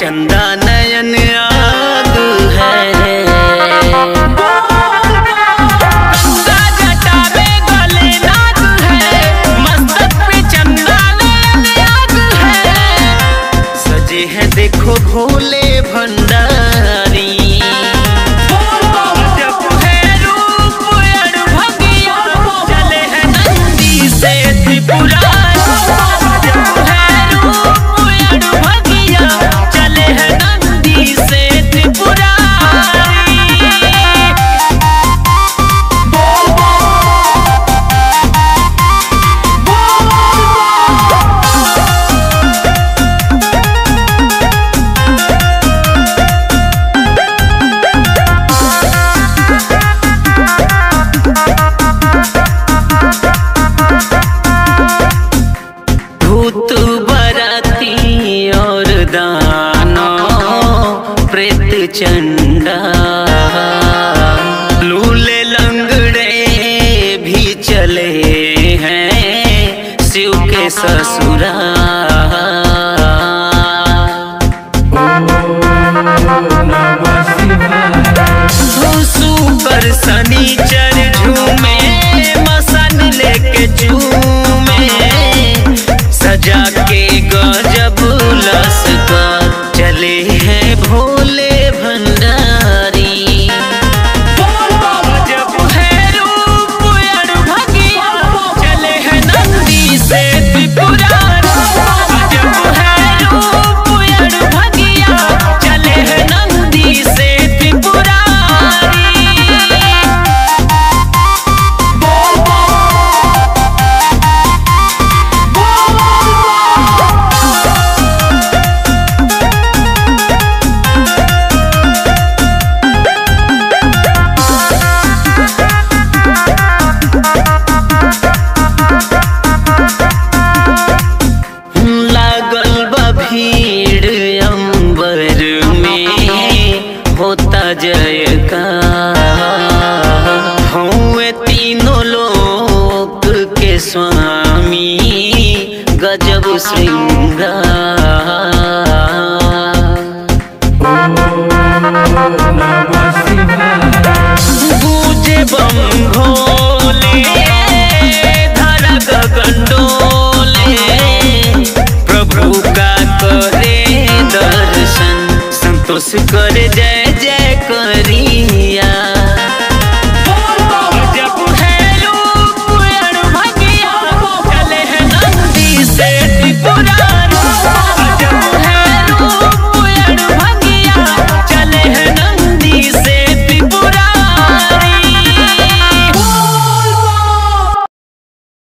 चंदा नयन आग है। गंगा जटा में गले नाग है, मस्तक पे चंदा नयन आग है। सजे हैं देखो भोले भंडारी, जब है रूप अड़भंगिया, चले हैं नंदी से त्रिपुरारी। भूत बराती और दानव प्रेत चंडा, लूले लंगड़े भी चले हैं शिव के ससुराल। सुपर शनिचर झूमे, मसन लेके झूमे, सजा के गजब लश्कर चले हैं भोले भंडारी। जब है रूप अड़भंगिया, चले हैं नंदी से त्रिपुरारी। जब है रूप अड़भंगिया, चले हैं नंदी से त्रिपुरारी। भीड़ अंबर में होता जयकार, हुए तीनों लोक के स्वामी गजब श्रृंगार। गूंजे बम भोले, धरा गगन डोले, प्रभु का करे दर्शन, संतोष कर जय जय करी।